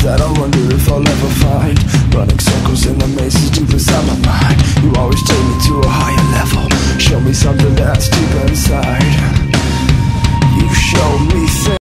that I wonder if I'll ever find. Running circles in the mazes deep inside my mind. You always take me to a higher level, show me something that's deep inside. You show me things